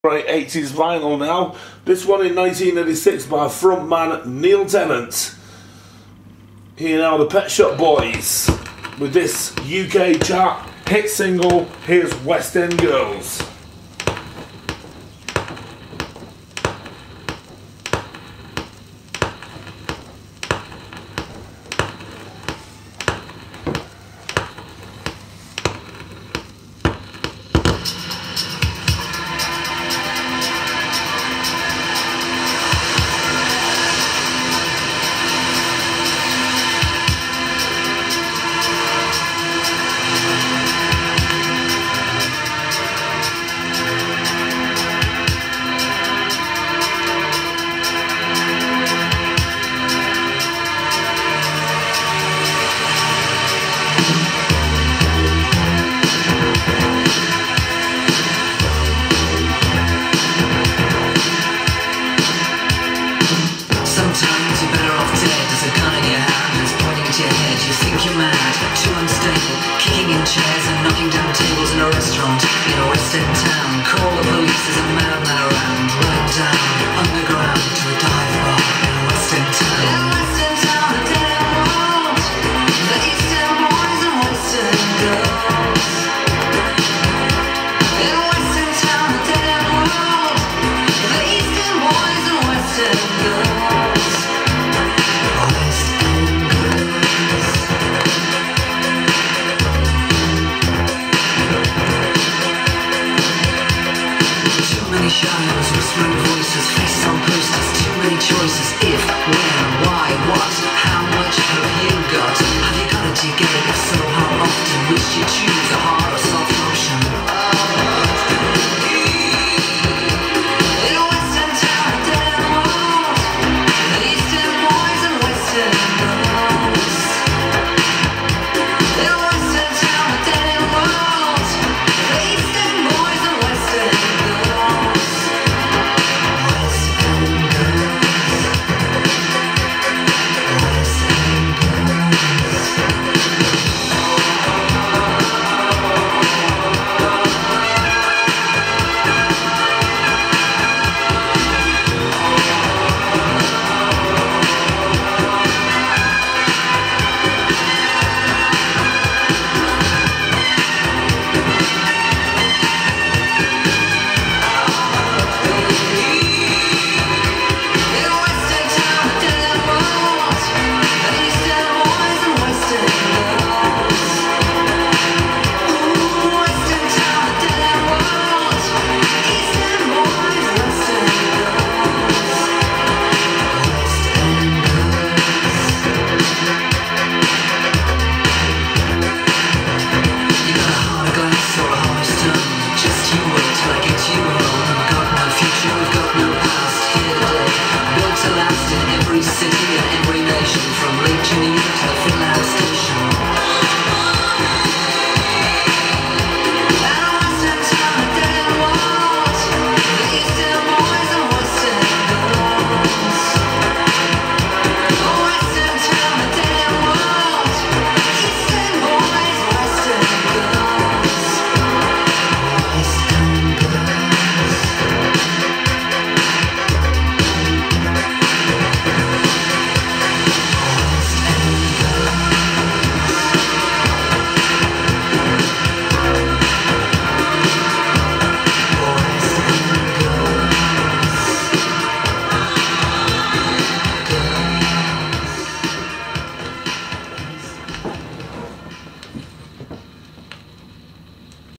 Great 80s vinyl now. This one in 1986 by frontman Neil Tennant. Here now, the Pet Shop Boys with this UK chart hit single. Here's West End Girls. Sometimes you're better off dead. There's a gun in your hand and it's pointing at your head. You think you're mad, too unstable, kicking in chairs and knocking down tables in a restaurant in a West End town. Call the police, there's a madman around. Right down underground to a dive bar in a West End town. In a West End town, a dead end world. The East End boys and West End girls. In a West End town, a dead end world. The East End boys and West End girls. Shadows, whispering voices, faces on posters, too many choices. If, when, why, what, how much have you got? Have you got it together? If so, how often? Which you choose, a hard or soft?